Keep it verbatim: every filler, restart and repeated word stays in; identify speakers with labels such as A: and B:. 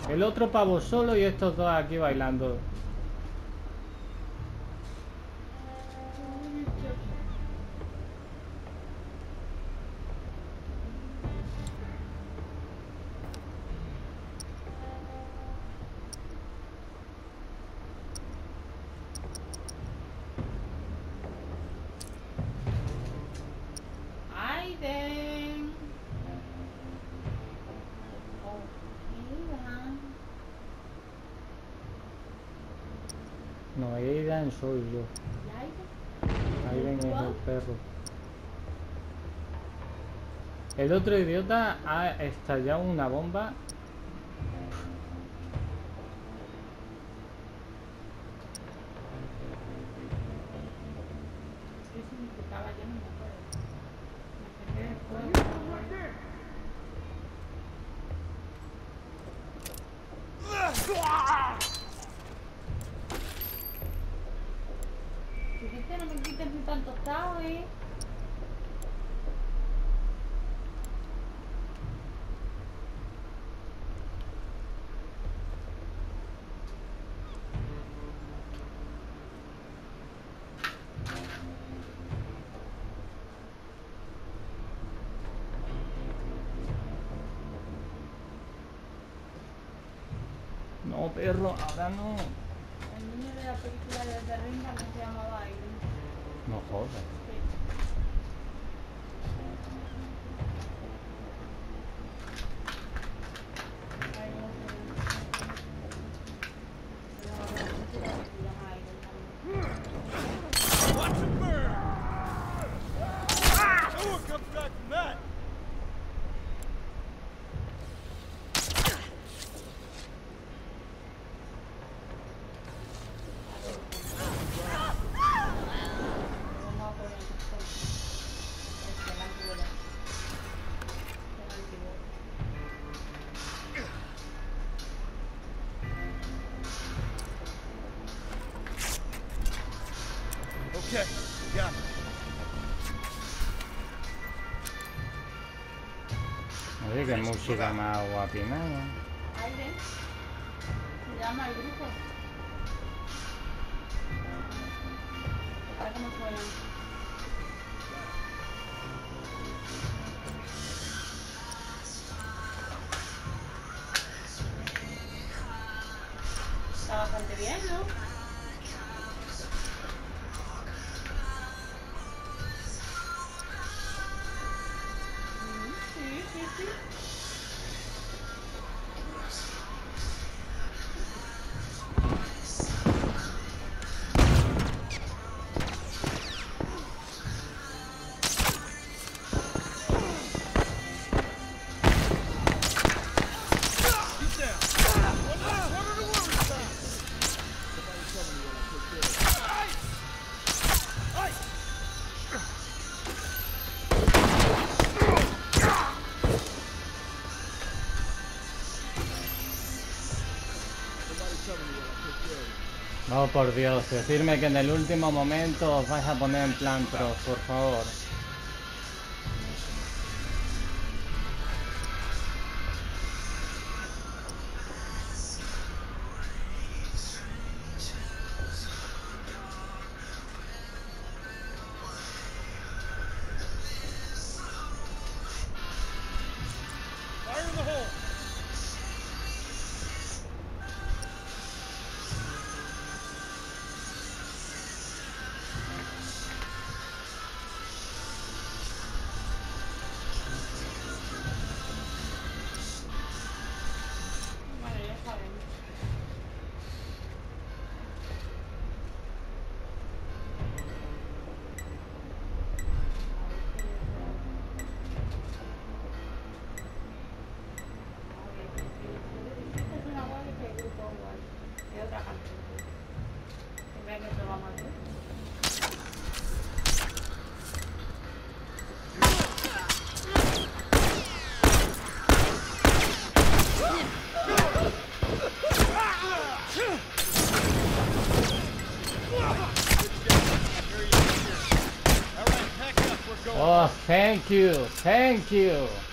A: El otro pavo solo y estos dos aquí bailando.
B: Aiden. Oh, Aidan.
A: No, Aidan soy yo.
B: ¿Y Aiden?
A: Aiden es
B: ¿Tú?
A: el perro. El otro idiota ha estallado una bomba.
B: ¿Qué significaba? Yo no me acuerdo. Me quedé después. Fíjate, no me quites ni tan tostado, ¿eh?
A: No, perro, ahora no.
B: El niño de la película de The Ring también se llamaba Aiden.
A: No jodas.
B: Sí. Ay, no sé. Se llamaba la película que se llama Aiden también.
C: Watch him burn! No one comes back from that!
B: Vamos a poner esto. Este, la antigüedad. La antigüedad.
C: Okay, got it.
A: Oye, qué música más guapina, ¿no?
B: Aiden. Se llama el grupo. Ahora cómo suena. Está bastante bien, ¿no? Mm, sí, sí, sí.
C: He's down. One less one to worry about. Somebody tell me when I take care of it. Hey! Somebody tell me when I take care of it.
A: No, por Dios, decirme que en el último momento os vais a poner en plan pros, por favor.
C: Fire in the hole!
B: Bueno, ya sabemos. Este es una guay que el grupo igual. De otra canción. Que vean que se va mal.
C: All right, pack up. We're going.
A: Oh, thank you, thank you.